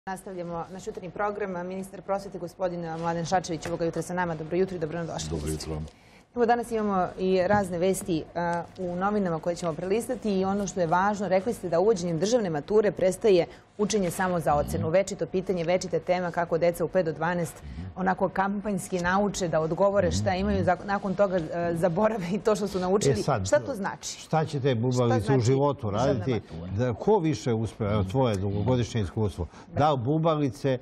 Nastavljamo naš jutarnji program. Ministar prosvete gospodin Mladen Šarčević ovoga jutra sa nama. Dobro jutro i dobro nam došli. Dobro jutro. Danas imamo i razne vesti u novinama koje ćemo prelistati i ono što je važno, rekli ste da uvođenjem državne mature prestaje učenje samo za ocenu. Večito pitanje, večita tema kako deca u 5 do 12 onako kampanjski nauče da odgovore šta imaju, nakon toga zaborave i to što su naučili. Šta to znači? Šta će te bubalice u životu raditi? Ko više uspeva, tvoje dugogodišnje iskustvo? Da li bubalice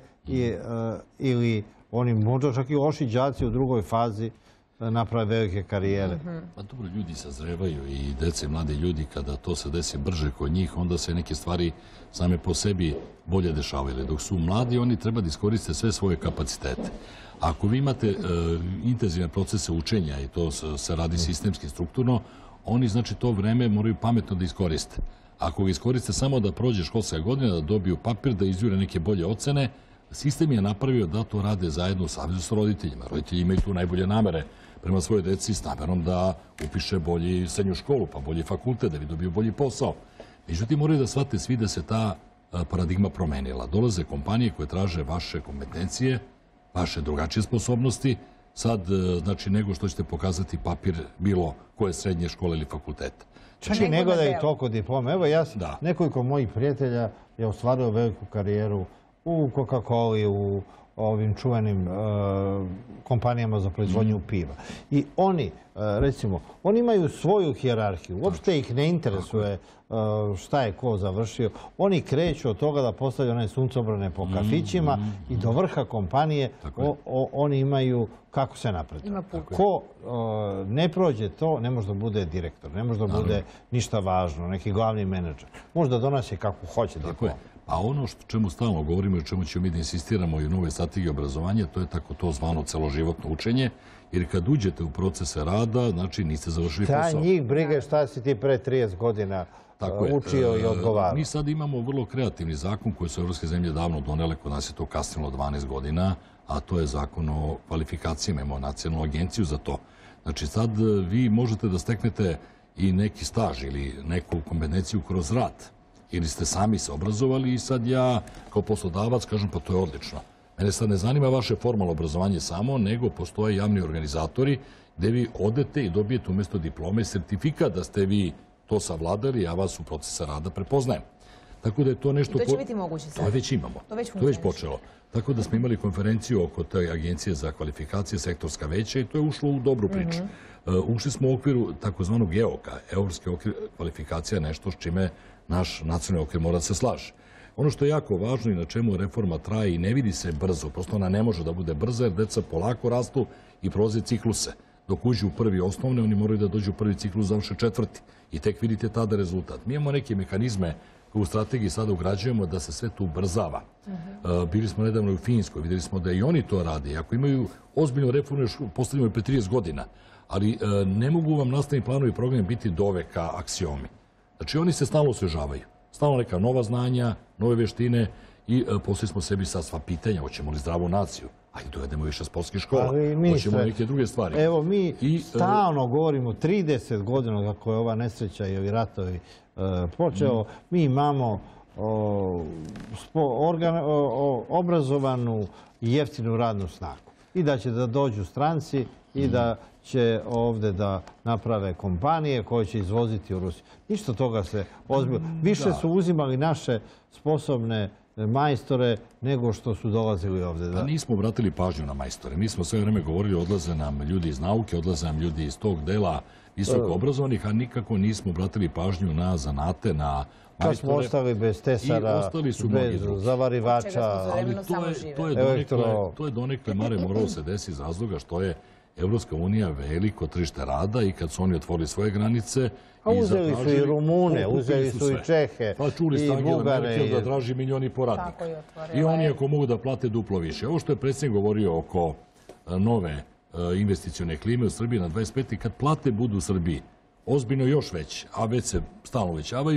ili oni možda čak i loši đaci u drugoj fazi naprave velike karijere. Pa dobro, ljudi sazrevaju i dece, mlade ljudi, kada to se desi brže kod njih, onda se neke stvari same po sebi bolje dešavaju. Dok su mladi, oni treba da iskoriste sve svoje kapacitete. Ako vi imate intenzivne procese učenja i to se radi sistemski, strukturno, oni znači to vreme moraju pametno da iskoriste. Ako ga iskoriste samo da prođe školska godina, da dobiju papir, da izjure neke bolje ocene, sistem je napravio da to rade zajedno u savezu s roditeljima. Roditelji imaju tu najbolje namere prema svojoj deci s namerom da upiše bolji srednju školu, pa bolji fakultet, da bi dobio bolji posao. Međutim, moraju da shvate svi da se ta paradigma promenila. Dolaze kompanije koje traže vaše kompetencije, vaše drugačije sposobnosti, sad, znači, nego što ćete pokazati papir bilo koje srednje škole ili fakulteta. Čak i nego da je toliko diploma. Evo, nekoliko mojih prijatelja je ostvario veliku karijeru u Coca-Coli, u ovim čuvenim kompanijama za proizvodnju piva. I oni, recimo, oni imaju svoju hijerarhiju. Uopšte ih ne interesuje šta je ko završio. Oni kreću od toga da postavljaju one suncobrane po kafićima i do vrha kompanije oni imaju kako se napreduje. Ko ne prođe to, ne može da bude direktor, ne može da bude ništa važno, neki glavni menadžer. Može da donosi kako hoće diplom. A ono čemu stalno govorimo i o čemu ćemo mi da insistiramo i u nove strategije obrazovanja, to je tako to zvano celoživotno učenje, jer kad uđete u procese rada, znači niste završili posao. Da, njih briga šta si ti pre 30 godina učio i odgovarao. Mi sad imamo vrlo kreativni zakon koji su evropske zemlje davno donele, kod nas je to kasnilo 12 godina, a to je zakon o kvalifikacijama, imamo nacionalnu agenciju za to. Znači sad vi možete da steknete i neki staž ili neku kompetenciju kroz rad. Ili ste sami se obrazovali i sad ja kao poslodavac kažem pa to je odlično. Mene sad ne zanima vaše formalno obrazovanje samo, nego postoje javni organizatori gde vi odete i dobijete umjesto diplome sertifikat da ste vi to savladali, ja vas u procesa rada prepoznajem. Tako da je to nešto... I to će biti moguće sad? To već imamo. To je već počelo. Tako da smo imali konferenciju oko te agencije za kvalifikacije, sektorska veća i to je ušlo u dobru priču. Ušli smo u okviru takozvanog EOK-a, Evropske okvir kvalifikacija, nešto s čime naš nacionalni okvir mora da se slaže. Ono što je jako važno i na čemu reforma traje i ne vidi se brzo, prosto ona ne može da bude brza jer deca polako rastu i prolaze cikluse. Dok uđu u prvi osnovne, oni moraju da dođu u prvi ciklus, završe četvrti. I tek vidite tada rezultat. Mi imamo neke mehanizme koje u strategiji sada ugrađujemo da se sve tu ubrzava. Bili smo nedavno u Finskoj, vidjeli smo da i oni to rade. Ako imaju ozbiljnu reformu, još postavljamo pre 30 godina. Ali ne mogu vam nastavni planovi i programi biti doveka aksiomi. Znači, oni se stalno osvežavaju. Stalno neka nova znanja, nove veštine i poslije smo sebi sad sva pitanja, hoćemo li zdravu naciju? Ajde, dovedemo više sportskih škola, hoćemo neke druge stvari. Evo, mi stalno govorimo 30 godina kako je ova nesreća i ovi ratovi počeo. Mi imamo obrazovanu i jeftinu radnu snagu. I da će da dođu stranci i da će ovdje da naprave kompanije koje će izvoziti u Rusiju. Ništa toga se ozbiljno. Više su uzimali naše sposobne majstore nego što su dolazili ovdje. Pa nismo obratili pažnju na majstore. Mi smo sve vreme govorili odlaze nam ljudi iz nauke, odlaze nam ljudi iz tog dela visoko obrazovanih, a nikako nismo obratili pažnju na zanate, na majstore. Kad smo ostali bez tesara, bez zavarivača, ali to je donekle Mare moralo se desiti iz razloga što je Evropska unija veliko tržište rada i kad su oni otvorili svoje granice... A uzeli su i Rumune, uzeli su i Čehe, pa čuli ste Angela Merkel da traži milioni poradnika. I oni ako mogu da plate duplo više. Ovo što je predsjednik govorio oko nove investicione klime u Srbiji na 25. kad plate budu u Srbiji ozbiljno još veće, a već se stalno uvećavaju,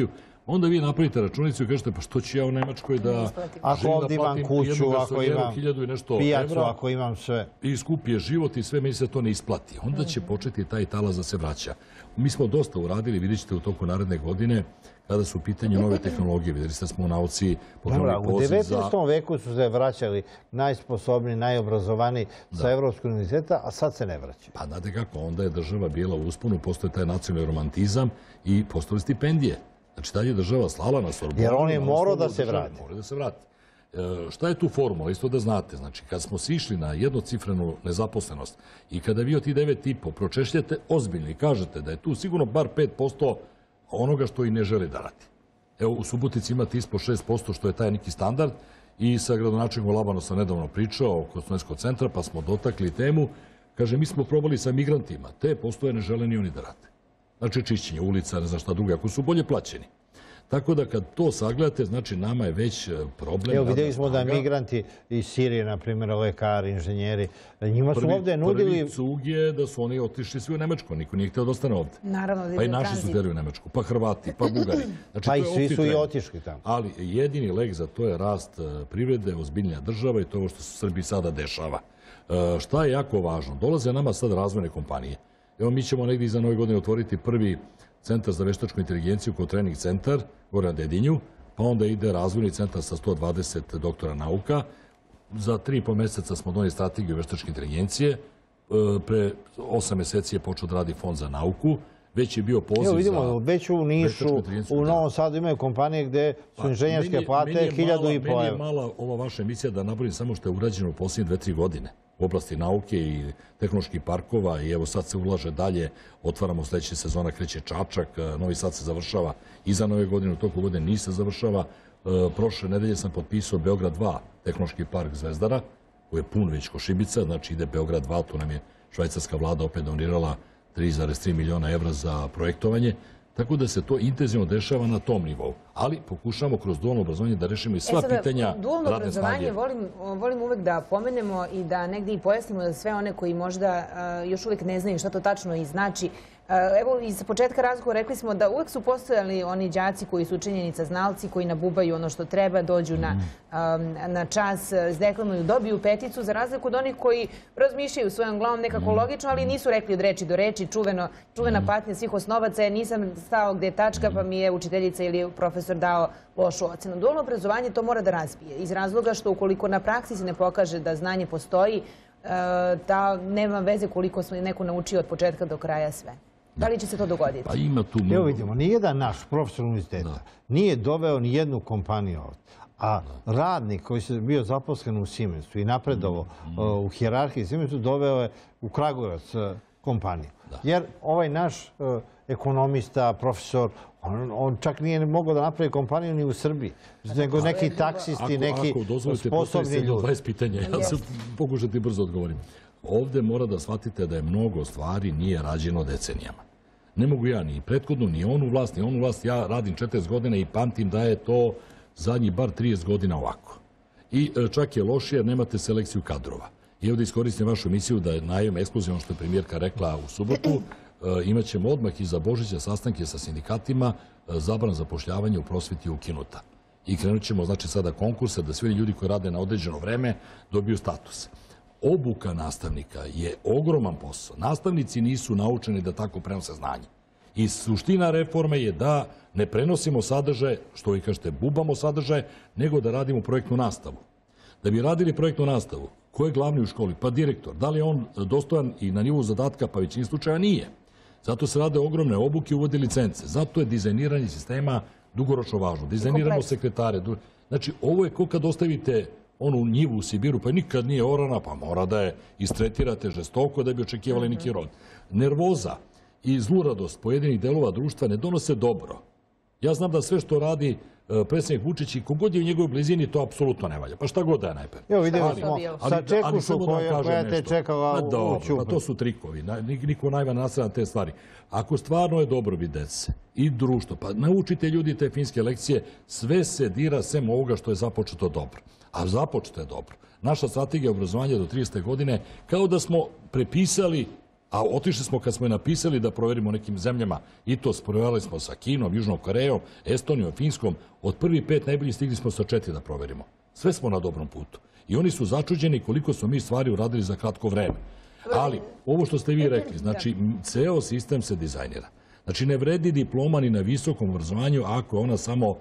onda vi napravite računicu i kažete pa što ću ja u Nemačkoj da ako ovdje imam kuću, ako imam pijacu, ako imam sve. I skup je život i sve, meni se to ne isplati. Onda će početi taj talas da se vraća. Mi smo dosta uradili, vidjet ćete u toku naredne godine, kada su u pitanju nove tehnologije. Vidjeli ste smo u nauci pokrenuli poziv za... U 19. veku su se vraćali najsposobniji, najobrazovaniji sa Evropskog univerziteta, a sad se ne vraćaju. Pa znate kako, onda je država bila u usponu, postoje taj nacionalni romantizam i postoje stipendije. Znači, tad je država slala na Sorbonu. Jer on je morao da se vrati. Morao da se vrati. Šta je tu formula? Isto da znate. Znači, kad smo sišli na jednocifrenu nezaposlenost i kada vi od ti 9,5 pročešljate ozbiljno i kažete da je tu sigurno bar 5% onoga što i ne žele da radi. Evo, u Subotici imate ispod 6%, što je taj neki standard, i sa gradonačelnikom Labanom sam nedavno pričao oko studentskog centra, pa smo dotakli temu. Kaže, mi smo probali sa migrantima, te postoje ne žele ni oni da rade. Znači, čišćenje ulica, ne znam šta drugo, ako su bolje plaćeni. Tako da kad to sagledate, znači nama je već problem... Evo, vidjeli smo da migranti iz Sirije, na primjer, lekari, inženjeri, njima su ovdje nudili... Prvi cug je da su oni otišli svi u Nemačku, niko nije htio da ostane ovdje. Naravno, pa i naši su htjeli u Nemačku, pa Hrvati, pa Bugari. Znači, pa i svi su i otišli tamo. Ali jedini lek za to je rast privrede, ozbiljnija država i to ovo što se u Srbiji sada dešava. Šta je jako važno? Dolaze nama sad razvojne kompanije. Evo, mi ćemo negdje iza nove godine otvoriti prvi centar za veštačku inteligenciju kao trening centar, gore na Dedinju, pa onda ide razvojni centar sa 120 doktora nauka. Za 3,5 mjeseca smo donijeli strategiju veštačke inteligencije. Pre 8 mjeseci je počeo da radi fond za nauku. Već je bio poziv za... Evo vidimo, već u Nišu, u Novom Sadu imaju kompanije gde su inženjerske plate 1.500 €. Meni je mala ova vaša emisija da nabrojim samo što je urađeno u posljednje 2-3 godine u oblasti nauke i tehnoloških parkova i evo sad se ulaže dalje, otvaramo sljedeće sezona, kreće Čačak, Novi Sad se završava iza nove godine, u toku godine Niš se završava. Prošle nedelje sam potpisao Beograd 2, tehnološki park Zvezdara, koji je pun već ko šibica, znači ide Beograd 2, tu nam je švajcarska vlada opet donirala 3,3 miliona € za projektovanje, tako da se to intenzivno dešava na tom nivou. Ali pokušamo kroz dualno obrazovanje da rešimo i sva pitanja radne snage. Dualno obrazovanje volim uvek da pomenemo i da negdje i pojasnimo za sve one koji možda još uvijek ne znaju šta to tačno i znači. Evo, iz početka razgovora rekli smo da uvek su postojali oni đaci koji su činjenica znalci, koji nabubaju ono što treba, dođu na čas, zdeklamuju, dobiju peticu, za razliku od onih koji razmišljaju svojom glavom nekako logično, ali nisu rekli od reči do reči, čuvena patnja svih osnovaca je nisam stao gdje je tačka pa mi je učiteljica ili profesor dao lošu ocenu. Dualno obrazovanje to mora da razbije iz razloga što ukoliko na praksi se ne pokaže da znanje postoji, da nema veze koliko smo neko naučio od početka do kraja sve. Da li će se to dogoditi? Pa ima tu... Evo vidimo, nijedan naš profesor univerziteta nije doveo ni jednu kompaniju ovdje. A radnik koji se bio zaposlen u Siemensu i napredovao u hijerarhiji Siemensu doveo je u Kragujevac kompaniju. Jer ovaj naš ekonomista, profesor, on čak nije mogao da napravi kompaniju ni u Srbiji. Nego neki taksisti, neki sposobni ljudi. 20 pitanja, ja se pokušati brzo odgovorim. Ovdje mora da shvatite da je mnogo stvari nije rađeno decenijama. Ne mogu ja ni prethodno, ni onu vlast, ni onu vlast. Ja radim 40 godina i pamtim da je to zadnjih bar 30 godina ovako. I čak je lošije jer nemate selekciju kadrova. I ovdje iskoristim vašu emisiju da je najavim ekskluzivno što je premijerka rekla u subotu. Imat ćemo odmah iza Božića sastanke sa sindikatima, zabrana zapošljavanja u prosveti ukinuta. I krenut ćemo znači sada konkurse da svi ljudi koji rade na određeno vreme dobiju status. Obuka nastavnika je ogroman posao. Nastavnici nisu naučeni da tako prenose znanje. I suština reforme je da ne prenosimo sadržaje, što vi kažete, bubamo sadržaje, nego da radimo projektnu nastavu. Da bi radili projektnu nastavu, ko je glavni u školi? Pa direktor. Da li je on dostojan i na nivou zadatka? Pa većini slučaja nije. Zato se rade ogromne obuke i uvode licence. Zato je dizajniranje sistema dugoročno važno. Dizajniramo sekretare. Znači, ovo je ko kad ostavite onu njivu u Sibiru, pa nikad nije orana, pa mora da je istretirate žestoko da bi očekivali neki rod. Nervoza i zluradost pojedinih delova društva ne donose dobro. Ja znam da sve što radi predsjednik Vučić i kogod je u njegovoj blizini, to apsolutno ne valja. Pa šta god da je najper. Evo vidjeli smo sa Čekušu koja te čekala u Ćupu. To su trikovi. Niko najva nasrana te stvari. Ako stvarno je dobrobit dece i društvo, pa naučite ljudi te finske lekcije, sve se dira sem ovoga što je započeto dobro. A započeto je dobro. Naša strategija obrazovanja do 30. godine kao da smo prepisali A otišli smo kad smo je napisali da proverimo nekim zemljama i to provjerili smo sa Kinom, Južnom Korejom, Estonijom, Finskom. Od prvih 5 najboljih stigli smo sa 4 da proverimo. Sve smo na dobrom putu. I oni su začuđeni koliko smo mi stvari uradili za kratko vreme. Ali, ovo što ste vi rekli, znači, ceo sistem se dizajnira. Znači, ne vredi diploma ni na visokom obrazovanju ako je ona samo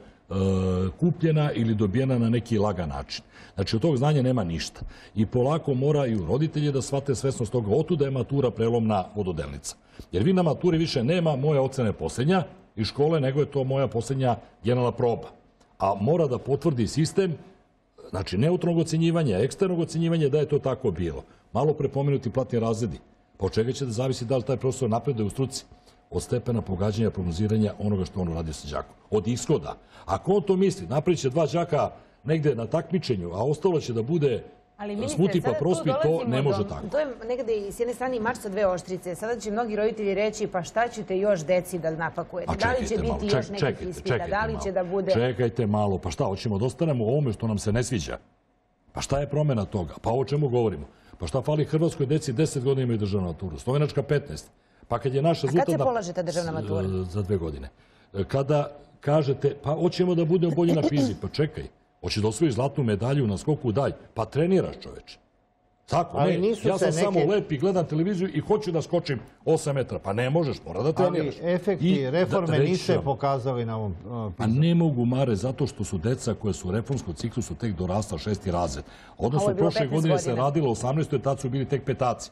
kupljena ili dobijena na neki lagan način. Znači, od tog znanja nema ništa. I polako moraju roditelji da shvate svesnost toga. Otuda je matura prelomna vododelnica. Jer vi na maturi više nema moja ocena je posljednja iz škole, nego je to moja posljednja generalna proba. A mora da potvrdi sistem, znači neutralnog ocjenjivanja, eksternog ocjenjivanja, da je to tako bilo. Malo prepomenuti platni razredi. Pa od čega će da zavisi da li taj profesor napreduje u struci? Od stepena pogađanja, prognoziranja onoga što on uradio sa đakom. Od ishoda. Ako on to misli, napravit će 2 đaka negde na takmičenju, a ostalo će da bude smuti pa prospi, to ne može tako. To je negde s jedne strane mač sa 2 oštrice. Sada će mnogi roditelji reći pa šta ćete još deci da napakujete? Da li će biti još nekih ispita? Da li će da bude... Čekajte malo, pa šta, hoćemo da ostanemo u ovome što nam se ne sviđa? Pa šta je promjena toga? Pa o čemu govorimo? Pa šta fali Hrvatskoj deci 10 godina imaju državnu maturu, Slovenačka 15. Pa kad je naša rezultat... A kad se polaže ta državna matura? Za 2 godine. Kada kažete, pa hoćemo da budemo bolji na fizi, pa čekaj. Hoće da osvoji zlatnu medalju na skoku dalj. Pa treniraš, čoveče. Tako, ne. Ja sam samo lep i gledam televiziju i hoću da skočim 8 metara. Pa ne možeš, mora da treniraš. Ali efekti reforme niste pokazali na ovom pitanju. Pa ne mogu, Mare, zato što su deca koje su u reformskom ciklusu tek dorasla 6. razred. Odnosno, prošle godine se radilo u 18. tad su bili tek petaci.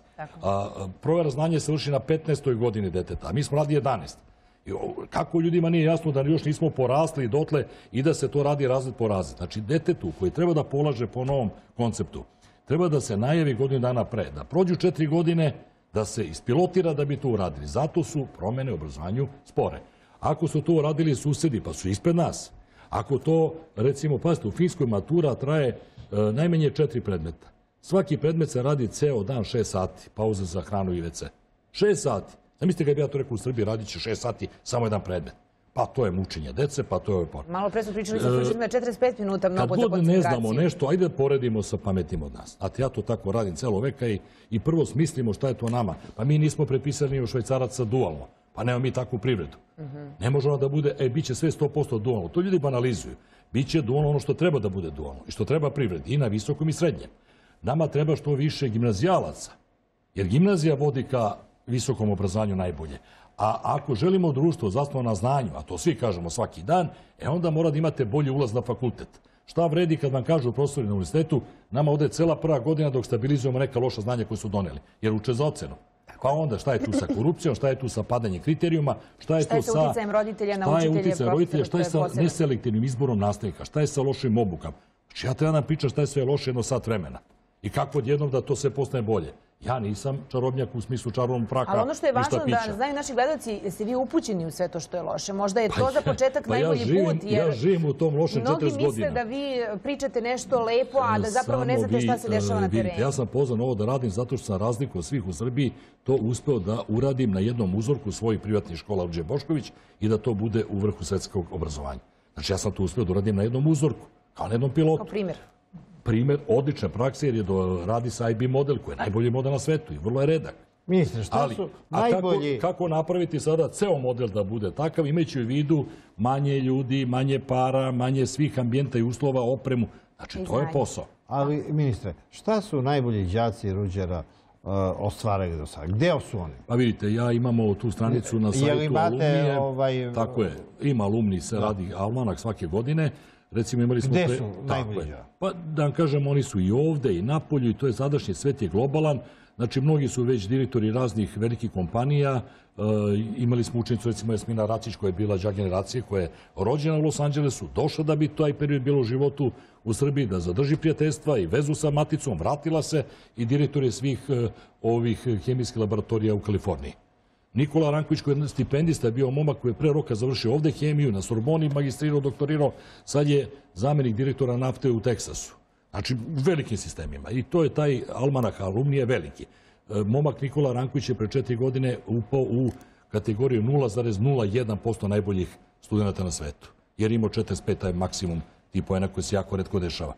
Provera znanja se vrši na 15. godini deteta. A mi smo radili 11. Kako ljudima nije jasno da još nismo porasli dotle i da se to radi razred po razred. Znači, detetu koji treba da polaže po novom konceptu, treba da se najavi godinu dana pre, da prođu 4 godine, da se ispilotira da bi to uradili. Zato su promjene u obrazovanju spore. Ako su to uradili susedi, pa su ispred nas. Ako to, recimo, pazite, u Finskoj matura traje najmanje 4 predmeta. Svaki predmet se radi ceo dan 6 sati, pauza za hranu i WC. 6 sati. Zamislite kad bi ja to rekao u Srbiji, radit će 6 sati samo jedan predmet. Pa to je mučenje dece, pa to je... Malo pre su pričali sa stručnjima 45 minuta mnogo za koncentraciju. Kad god ne znamo nešto, ajde da poredimo sa pametnim od nas. Znate, ja to tako radim celo veka i prvo smislimo šta je to nama. Pa mi nismo prepisani u Švajcaraca dualno. Pa nema mi takvu privredu. Ne može ono da bude, bit će sve 100% dualno. To ljudi banalizuju. Biće dualno ono što treba da bude dualno i što treba privredi i na visokom i srednjem. Nama treba što više gimnazijalaca, jer gimnazija vodi ka visokom obrazovanju najbolje. A ako želimo društvo zasnovano na znanju, a to svi kažemo svaki dan, onda mora da imate bolji ulaz na fakultet. Šta vredi kad vam kažu profesori na univerzitetu, nama ode cela prva godina dok stabilizujemo neka loša znanja koje su doneli, jer uče za ocenu. Pa onda šta je tu sa korupcijom, šta je tu sa padanjem kriterijuma, šta je tu sa uticajem roditelja na učitelje, šta je sa neselektivnim izborom nastavnika, šta je sa lošim obukama. Znači ja treba nam pričam šta je sve loše jedno sat vremena. I kako odjednom da to sve postane bolje. Ja nisam čarobnjak u smislu čarobnog praka. Ali ono što je važno da znaju naši gledalci, jeste vi upućeni u sve to što je loše. Možda je to za početak najbolji put. Ja živim u tom lošem 40 godina. Mnogi misle da vi pričate nešto lepo, a da zapravo ne znate šta se dešava na terenu. Ja sam pozvan ovo da radim zato što sam razliku od svih u Srbiji to uspeo da uradim na jednom uzorku svojih privatnih škola Ruđe Bošković i da to bude u vrhu svetskog obrazovanja. Znači ja sam to uspeo da uradim na jednom uzorku, kao na jednom pilotu. Kao primjer. Primjer odlične prakse jer je radi sa IB model koji je najbolji model na svetu i vrlo je redak. Ministre, šta su najbolji... Kako napraviti sada ceo model da bude takav, imajući u vidu manje ljudi, manje para, manje svih ambijenta i uslova, opremu. Znači, to je posao. Ali, ministre, šta su najbolji đaci Ruđera ostvarili do sada? Gde su oni? Pa vidite, ja imamo tu stranicu na sajtu Alumnije. Tako je, ima Alumni, se radi almanak svake godine. Recimo, imali smo... Gde su najbolji? Pa da vam kažem, oni su i ovde i napolju i to je sadašnji svet je globalan. Znači, mnogi su već direktori raznih velikih kompanija. Imali smo učenicu, recimo Jasmina Racić, koja je bila đak generacije, koja je rođena u Los Angelesu, došla da bi taj period bilo u životu u Srbiji, da zadrži prijateljstva i vezu sa maticom, vratila se i direktor je svih ovih hemijskih laboratorija u Kaliforniji. Nikola Ranković, koji je stipendista, bio momak koji je pre roka završio ovde hemiju, na Sorboni magistrirao, doktorirao, sad je zamjenik direktora nafte u Teksasu. Znači, u velikim sistemima. I to je taj almanak Alumnije veliki. Momak Nikola Ranković je pre 4 godine upao u kategoriju 0,01% najboljih studenta na svetu. Jer imao 45, taj maksimum tih poena koji se jako retko dešava.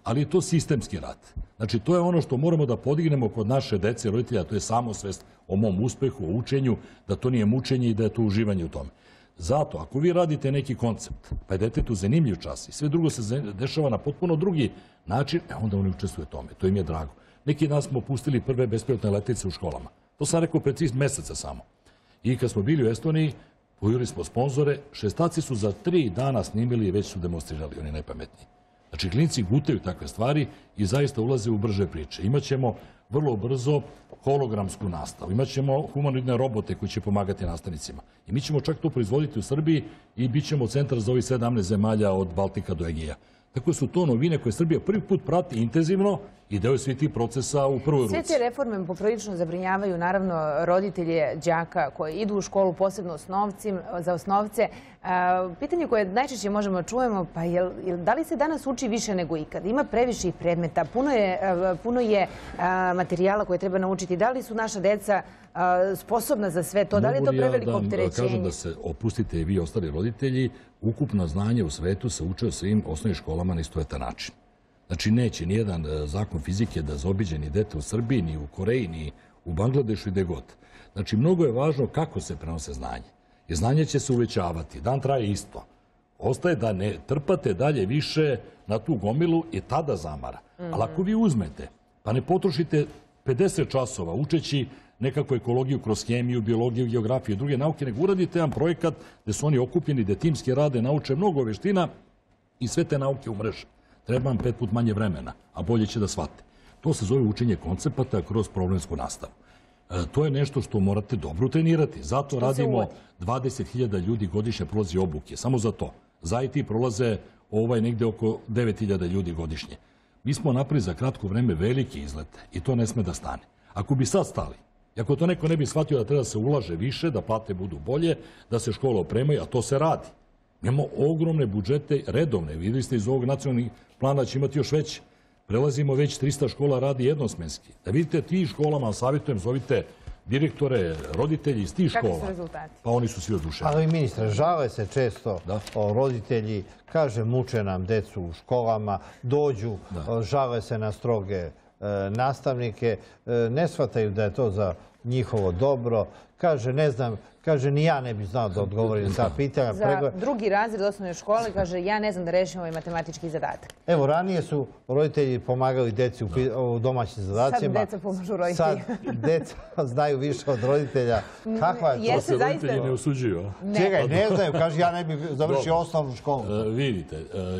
ali je to sistemski rad. Znači, to je ono što moramo da podignemo kod naše dece i roditelja, to je samosvest o mom uspehu, o učenju, da to nije mučenje i da je to uživanje u tome. Zato, ako vi radite neki koncept, pa je detetu zanimljiv čas i sve drugo se dešava na potpuno drugi način, onda oni učestvuju u tome. To im je drago. Neki dan smo pustili prve bespilotne letelice u školama. To sam rekao pred 3 meseca samo. I kad smo bili u Estoniji, pojeli smo sponzore, šestaci su za 3 dana snimili i već su demonstrirali, oni najpametniji. Znači, klinci gutaju takve stvari i zaista ulaze u brže priče. Imaćemo vrlo brzo hologramsku nastavu. Imaćemo humanoidne robote koji će pomagati nastavnicima. I mi ćemo čak to proizvoditi u Srbiji i bit ćemo centar za ovih 17 zemalja od Baltika do Egija. Tako su to novine koje Srbija prvi put prati intenzivno i deo je svi tih procesa u prvoj ruci. Sve te reforme poprilično zabrinjavaju, naravno, roditelje đaka koji idu u školu, posebno za osnovce. Pitanje koje najčešće možemo čujemo, pa da li se danas uči više nego ikad? Ima previše predmeta, puno je materijala koje treba naučiti. Da li su naša deca sposobna za sve to? Da li je to preveliko opterećenje? Mogu li ja da kažem da se opustite i vi ostali roditelji, ukupno znanje u svetu se uče u svim osnovnim školama na istovetan način. Znači, neće nijedan zakon fizike da zaobiđe ni dete u Srbiji, ni u Koreji, ni u Bangladešu i gde god. Znači, mnogo je važno kako se prenose znanje. I znanje će se uvećavati. Dan traje isto. Ostaje da ne trpate dalje više na tu gomilu i tada zamara. Ali ako vi uzmete, pa ne potrošite 50 časova učeći nekakvu ekologiju kroz hemiju, biologiju, geografiju i druge nauke, nego uradite jedan projekat gde su oni okupljeni, gde timski rade, nauče mnogo veština i sve te nauke umreže. Treba vam 5 put manje vremena, a bolje će da shvate. To se zove učenje koncepata kroz problemsku nastavu. To je nešto što morate dobro trenirati. Zato radimo 20.000 ljudi godišnje prolazi obuke. Samo za to. Za IT prolaze negde oko 9.000 ljudi godišnje. Mi smo napravili za kratko vreme velike izlete i to ne sme da stane. Ako bi sad stali, i ako to neko ne bi shvatio da treba da se ulaže više, da plate budu bolje, da se škola opremaju, a to se radi. Imamo ogromne budžete, redovne. Videli ste iz ovog nacionalnih plana da će imati još veće. Prelazimo već 300 škola radi jednosmenski. Da vidite ti školama, savjetujem, zovite direktore, roditelji iz tih škola. Kakvi su rezultati? Pa oni su svi oduševljeni. Ali ministre, žale se često roditelji, kaže muče nam decu u školama, dođu, žale se na stroge nastavnike, ne shvataju da je to za njihovo dobro. Kaže, ne znam, kaže, ni ja ne bi znao da odgovorim na ta pitanja. Za drugi razred osnovne škole, kaže, ja ne znam da rešim ovaj matematički zadatak. Evo, ranije su roditelji pomagali deci u domaćim zadacima. Sad deca pomažu roditelji. Sad deca znaju više od roditelja. Kakva je to? To se roditelji ne osuđuju. Čekaj, ne znaju, kaže, ja ne bih završio osnovnu školu. Vidite,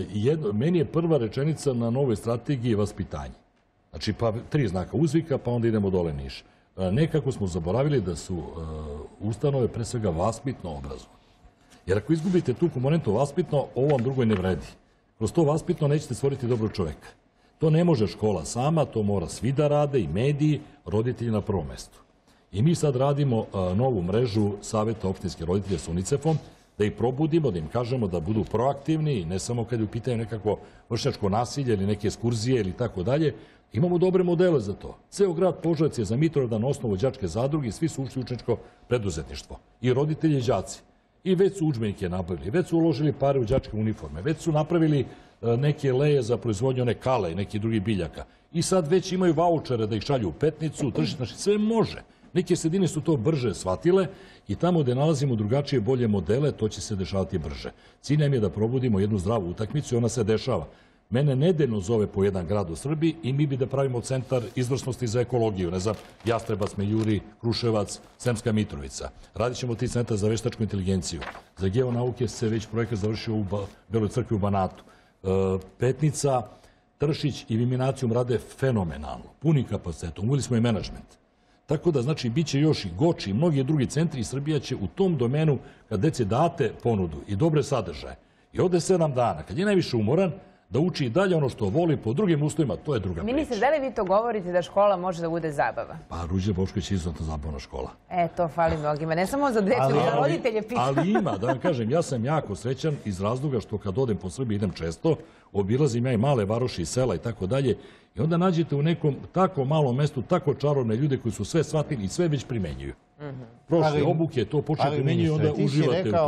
meni je prva rečenica na novoj strategiji vaspitanje. Znači, pa 3 znaka uzvika, pa onda idemo dole niže. Nekako smo zaboravili da su ustanove pre svega vaspitno obrazovane. Jer ako izgubite tu komponentu vaspitno, ovo vam drugo ne vredi. Kroz to vaspitno nećete stvoriti dobrog čoveka. To ne može škola sama, to mora svi da rade, i mediji, roditelji na prvom mestu. I mi sad radimo novu mrežu saveta opštinskih roditelja s UNICEF-om, da ih probudimo, da im kažemo da budu proaktivni, ne samo kad je u pitanju nekako vršnjačko nasilje ili neke ekskurzije ili tako dalje. Imamo dobre modele za to. Ceo grad Požarevac je za Mitrovdan osnovu đačke zadruge i svi su ušli u učeničko preduzetništvo. I roditelji i đaci. I već su udžbenike nabavili, već su uložili pare u đačke uniforme, već su napravili neke leje za proizvodnju one kale i nekih drugih biljaka. I sad već imaju vaučere da ih šalju u Petnicu, znači sve može. Neke sredine su to brže shvatile i tamo gde nalazimo drugačije, bolje modele, to će se dešavati brže. Cilj nam je da probudimo jednu zdravu utakmicu i ona se dešava. Mene nedeljno zove po jedan grad u Srbiji i mi bi da pravimo centar izvrsnosti za ekologiju. Ne znam, Jastrebac, Mejuri, Kruševac, Sremska Mitrovica. Radit ćemo ti centar za veštačku inteligenciju. Za geonauke se već projekat završio u Beloj crkvi u Banatu. Petnica, Tršić i Eliminacijom rade fenomenalno. Puni kapacitet. Uveli smo i menadžment. Tako da, znači, bit će još i Goči i mnogi drugi centri i Srbija će u tom domenu, kad deci date ponudu i dobre sadržaje, i ode 7 dana, kad je najviše umoran, da uči i dalje ono što voli po drugim uslovima, to je druga priča. Ministre, da li vi to govorite da škola može da bude zabava? Pa Ruđer Bošković je izuzetno zabavna škola. To fali mnogima. Ne samo za djecu, za roditelje pitam. Ali ima, da vam kažem, ja sam jako srećan iz razloga što kad odem po Srbiji idem često, obilazim ja i male varoši i sela i tako dalje, i onda nađete u nekom tako malom mestu tako čarovne ljude koji su sve shvatili i sve već primenjuju. Prošle obuke to počne primenjuju i onda uživate u tome.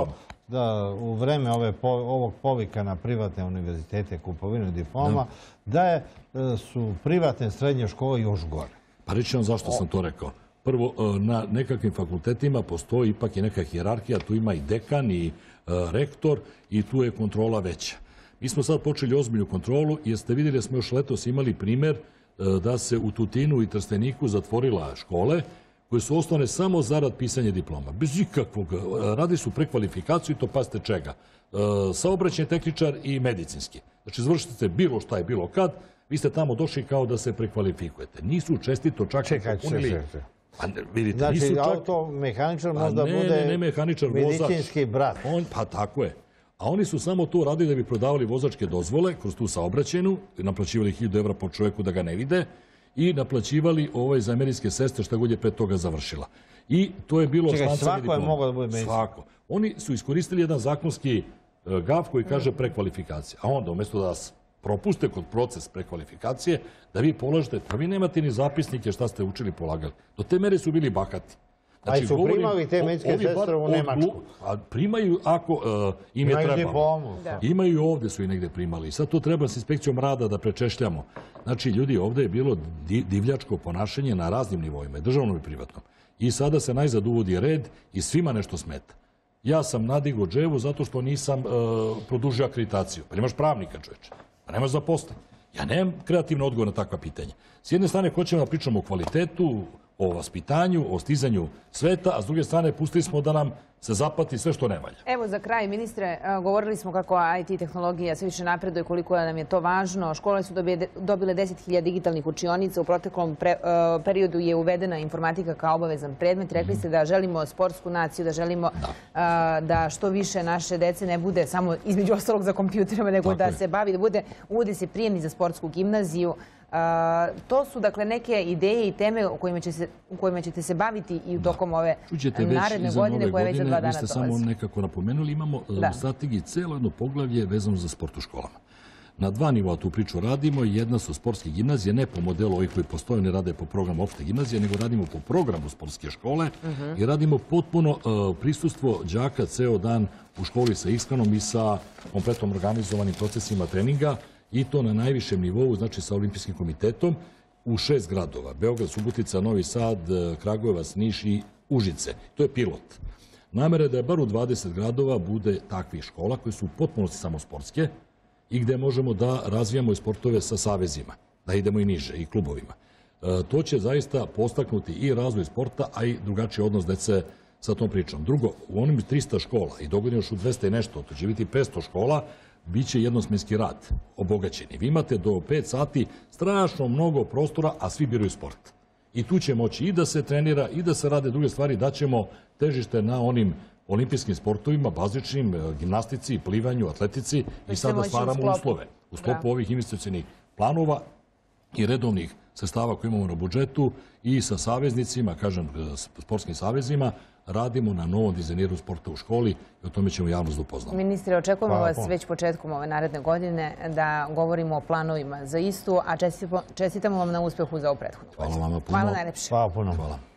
da u vreme ovog povika na privatne univerzitete, kupovinu diploma, da su privatne srednje škole još gore. Pa reći vam zašto sam to rekao. Prvo, na nekakvim fakultetima postoji ipak i neka hijerarhija, tu ima i dekan i rektor i tu je kontrola veća. Mi smo sad počeli ozbiljnu kontrolu jer ste vidjeli da smo još letos imali primjer da se u Tutinu i Trsteniku zatvorila škole koje su osnovane samo zarad pisanja diploma. Bez ikakvog, radi su prekvalifikaciju i to pazite čega. Saobraćajni tehničar i medicinski. Znači, završite se bilo šta je bilo kad, vi ste tamo došli kao da se prekvalifikujete. Nisu čestito čak... Čekajte. Vidite, znači, automehaničar možda bude medicinski brat. Pa tako je. A oni su samo to radili da bi prodavali vozačke dozvole kroz tu saobraćajnu, naplaćivali 1000 evra po čovjeku da ga ne vide i naplaćivali za američke sestre šta god je pre toga završila. I to je bilo... Čekaj, svako je mogao da bude medicinski? Svako. Oni su iskoristili jedan zakonski gaf koji kaže prekvalifikacija. A onda, umjesto da vas propuste kod proces prekvalifikacije, da vi polažete, pa vi nemate ni zapisnike šta ste učili polagali. Do te mere su bili bahati. Ali su primali te medicinske sestre u Nemačku? Primaju ako im je trebalo. Imaju i ovdje su i negdje primali. Sad to treba s inspekcijom rada da prečešljamo. Znači, ljudi, ovdje je bilo divljačko ponašanje na raznim nivoima, državnom i privatnom. I sada se najzad uvodi red i svima nešto smeta. Ja sam nadigao dževu zato što nisam produžio akreditaciju. Pa nemaš pravnika, čoveče. Pa nemaš zaposlen. Ja nemam kreativno odgovor na takva pitanja. S jedne strane hoćemo da pričamo o kvalitetu, o vaspitanju, o stizanju sveta, a s druge strane pustili smo da nam se zapati sve što ne valja. Evo za kraj, ministre, govorili smo kako IT tehnologija sve više napreduje, koliko nam je to važno. Škole su dobile 10.000 digitalnih učionica. U proteklom periodu je uvedena informatika kao obavezan predmet. Rekli ste da želimo sportsku naciju, da želimo da što više naše dece ne bude samo između ostalog za kompjuterima, nego da se bavi, da uvode se prijemni za sportsku gimnaziju. To su dakle neke ideje i teme u kojima ćete se baviti i tokom ove naredne godine koje već za 2 dana dolazi. Vi ste samo nekako napomenuli, imamo u strategiji cijelo jedno poglavlje vezano za sport u školama. Na 2 nivoa tu priču radimo. Jedna su sportske gimnazije, ne po modelu ovih koji postoje, ne rade po programu opšte gimnazije, nego radimo po programu sportske škole i radimo potpuno prisustvo đaka ceo dan u školi sa ishranom i sa kompletnom organizovanim procesima treninga. I to na najvišem nivou, znači sa Olimpijskim komitetom, u 6 gradova. Beograd, Subotica, Novi Sad, Kragujevac, Niš i Užice. To je pilot. Namera je da je bar u 20 gradova bude takvih škola koje su u potpunosti samo sportske i gde možemo da razvijamo i sportove sa savezima, da idemo i niže, i klubovima. To će zaista postaknuti i razvoj sporta, a i drugačiji odnos dece sa tom pričom. Drugo, u onim 300 škola i dogodine još u 200 i nešto, to će biti 500 škola, biće jednosmenski rad, obogaćeni. Vi imate do 5 sati strašno mnogo prostora, a svi biraju sport. I tu će moći i da se trenira i da se rade druge stvari, daćemo težište na onim olimpijskim sportovima, bazičnim, gimnastici, plivanju, atletici i sada stvaramo uslove. U sklopu ovih investicionih planova i redovnih sredstava koje imamo na budžetu i sa saveznicima, kažem, sportskim savezima, radimo na novom dizajniru sporta u školi i o tome ćemo javnost da upoznamo. Ministre, očekujemo vas već početkom ove naredne godine da govorimo o planovima za istu, a čestitamo vam na uspehu za ovu prethodnu godinu. Hvala vama puno. Hvala najlepše. Hvala puno. Hvala.